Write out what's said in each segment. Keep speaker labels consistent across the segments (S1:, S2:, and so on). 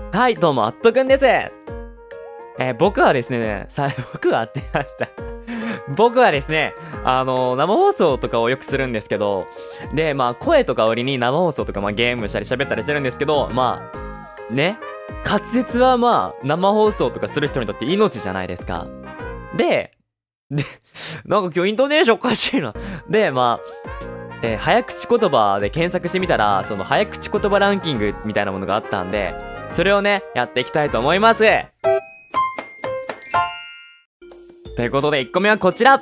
S1: はい、どうも、あっとくんです。僕はですね、僕はってました。僕はですね、生放送とかをよくするんですけど、で、まあ、声とか折に生放送とか、まあ、ゲームしたり喋ったりしてるんですけど、まあ、ね、滑舌はまあ、生放送とかする人にとって命じゃないですか。で、なんか今日イントネーションおかしいな。で、まあ、早口言葉で検索してみたら、その早口言葉ランキングみたいなものがあったんで、それをね、やっていきたいと思います。ということで、1個目はこちら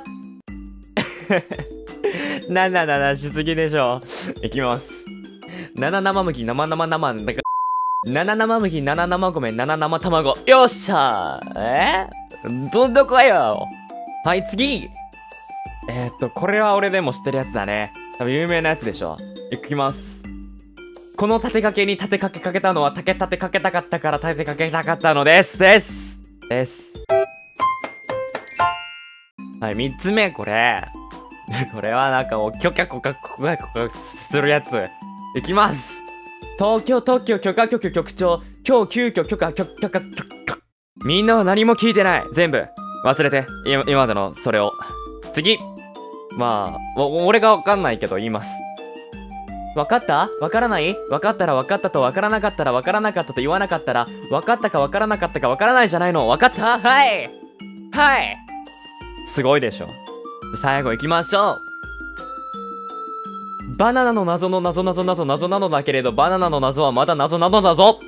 S1: 7しすぎでしょ。いきます。7生麦、生生生、だから7生麦、7生米、7生卵。よっしゃー。どんどこよ。はい、次。これは俺でも知ってるやつだね。多分有名なやつでしょ。いきます。この立てかけに立てかけかけたのは立てかけたかったから立てかけたかったのです。はい、3つ目、これ。これはなんかもう、許可するやつ。いきます。東京特許許可局局長、今日急遽許可。みんなは何も聞いてない。全部。忘れて。今までのそれを。次。まあ、俺がわかんないけど言います。わかった？わからない？わかったらわかったとわからなかったらわからなかったと言わなかったらわかったかわからなかったかわからないじゃないの。わかった？はいすごいでしょ。最後行きましょう。バナナの謎の謎なのだけれどバナナの謎はまだ謎なのだぞ。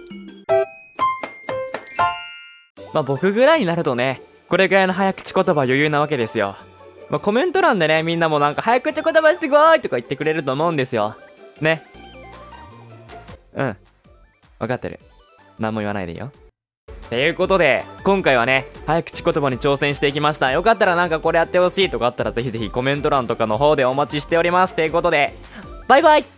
S1: まあ僕ぐらいになるとね、これぐらいの早口言葉余裕なわけですよ。まあコメント欄でね、みんなもなんか早口言葉すごいとか言ってくれると思うんですよ。ね。うん。わかってる。何も言わないでよ。ということで、今回はね、早口言葉に挑戦していきました。よかったらなんかこれやってほしいとかあったらぜひぜひコメント欄とかの方でお待ちしております。ということで、バイバイ。